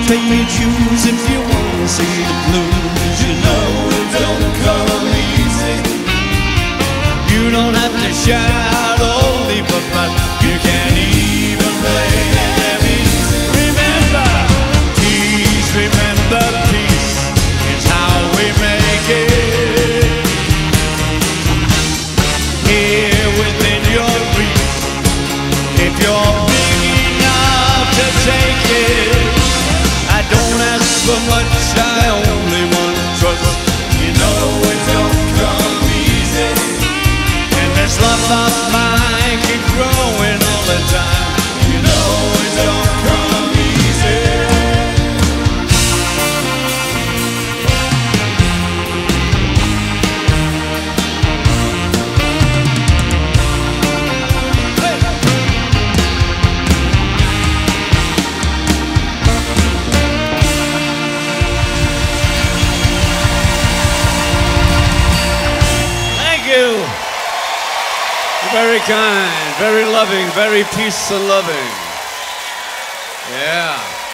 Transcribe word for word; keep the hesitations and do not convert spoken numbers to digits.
pick and choose if you wanna see the blues. You know it don't come easy. You don't have to shout or leap about. You can't even play them easy. Remember, peace, remember peace is how we make it. Here within your reach, if you're big enough to take it. I don't ask for much, I only want trust. You know it don't come easy. And this love of mine keep growing all the time. You know it don't come easy. Hey. Thank you. Very kind, very loving, very peace and loving. Yeah.